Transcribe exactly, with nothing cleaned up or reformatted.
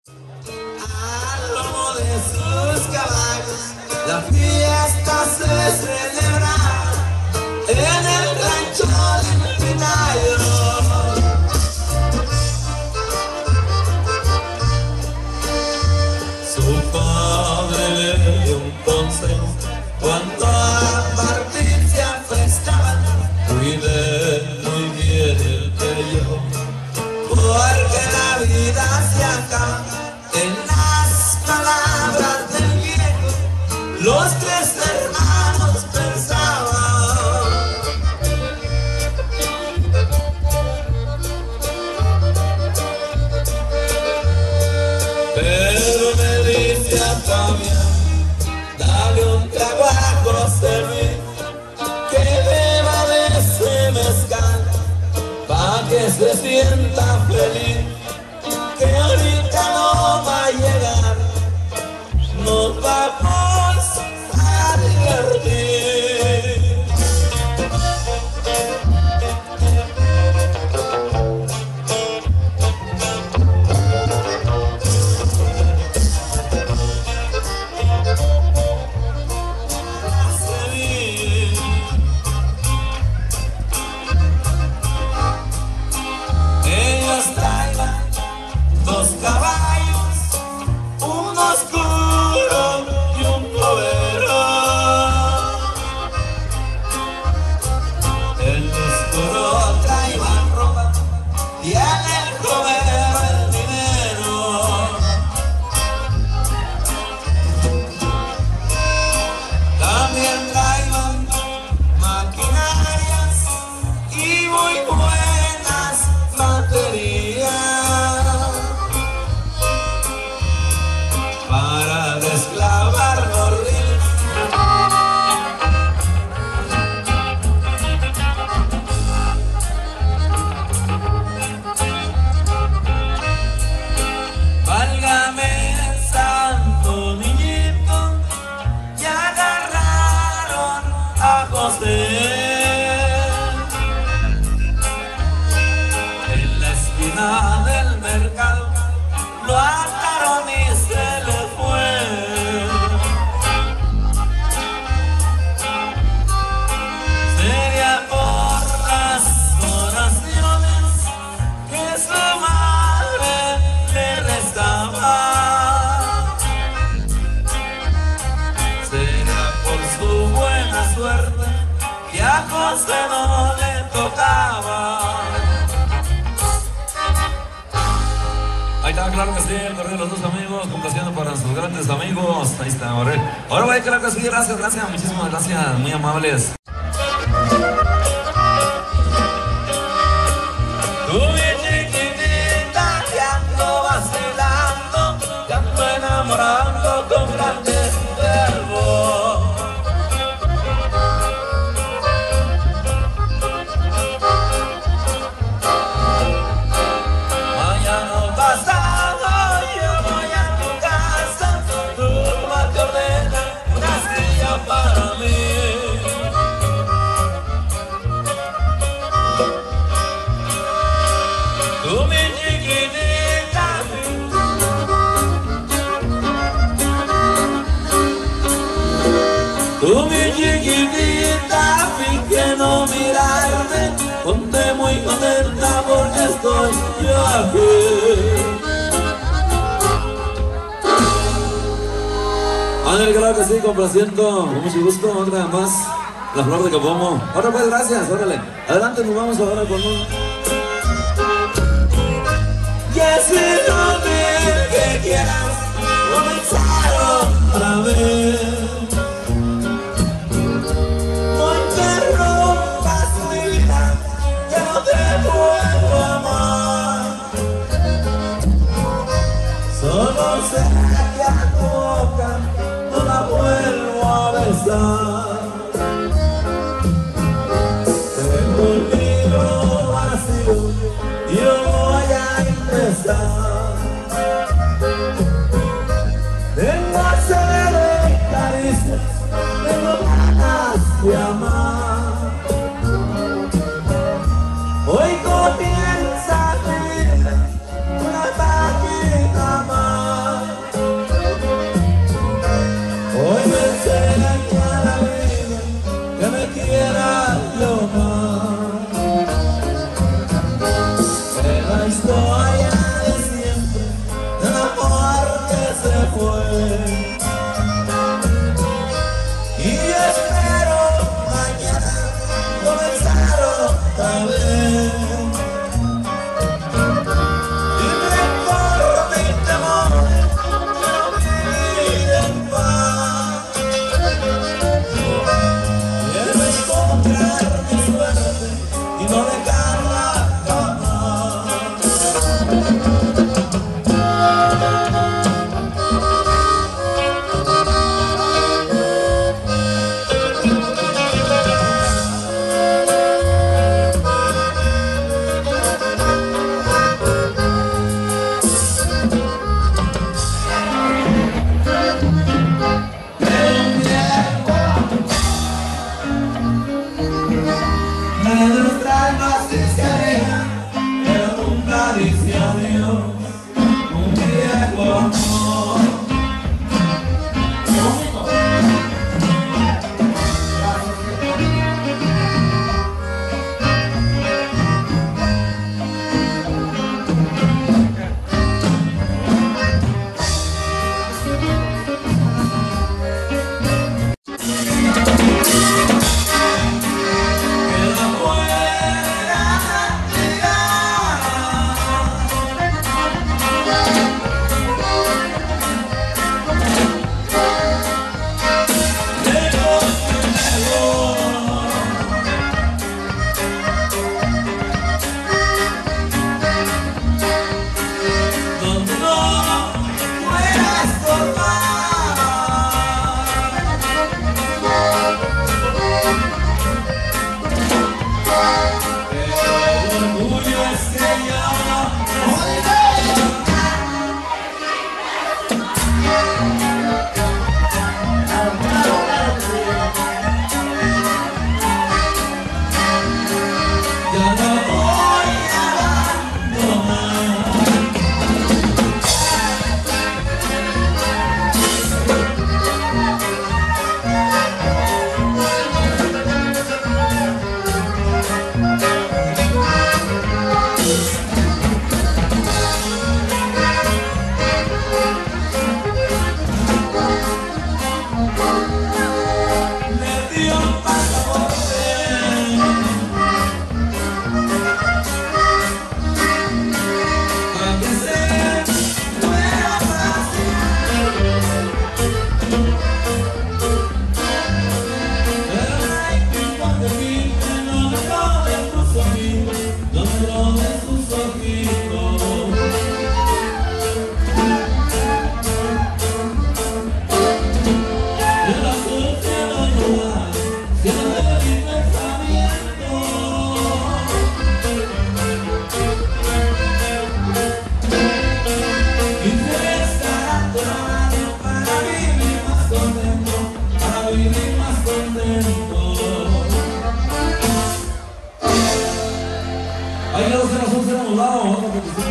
Al lomo de sus caballos, la fiesta se celebra en el rancho del Pinayo. Su padre le dio un consejo cuando a partir se afrestaban. Cuide muy bien el pellejo, porque la vida se acaba. En las palabras del viejo, los tres hermanos pensaban. Pero me dice a Fabián, dale un trago a José Luis, que beba de ese mezcal, pa' que se sienta feliz, que ahorita no va a llegar, nos vamos a divertir. Ellos traían dos caballos, uno oscuro y un povero. El oscuro traía ropa y en el povero el dinero. También traían maquinarias y muy buenas baterías para desclavar los ríos. Válgame santo niñito, ya agarraron a José. En la esquina del mercado lo ataron y se le fue. Sería por las oraciones que su madre le rezaba, sería por su buena suerte que a José no le tocaba. Ahí está, claro que sí, el correo de los dos amigos, complaciendo para sus grandes amigos. Ahí está, ahora. Ahora voy, claro que sí, gracias, gracias, muchísimas gracias, muy amables. Tú mi chiquitita, te ando vacilando, te ando enamorando con grandes verbos. Mañana pasado yo voy a tu casa, tú me ordenas una silla para mí. Tú mi chiquitita, tú mi chiquitita, finge no mirarme, ponte muy contenta porque estoy yo aquí. Ángel, claro que sí, complaciendo, con mucho gusto, otra más, la flor de Capomo. Ahora pues, gracias, órale. Adelante, nos vamos ahora con un... Y ese nombre que quieras comenzar otra vez. No interrumpas mi vida, que no te puedo amar. Solo sé que a tu boca no la vuelvo a besar. Tengo un libro vacío y yo voy a empezar. Tengo sed de caricias, tengo ganas de amar. Hoy comienza mi vida una página más. dos temas, un tenemos dado, otra petición.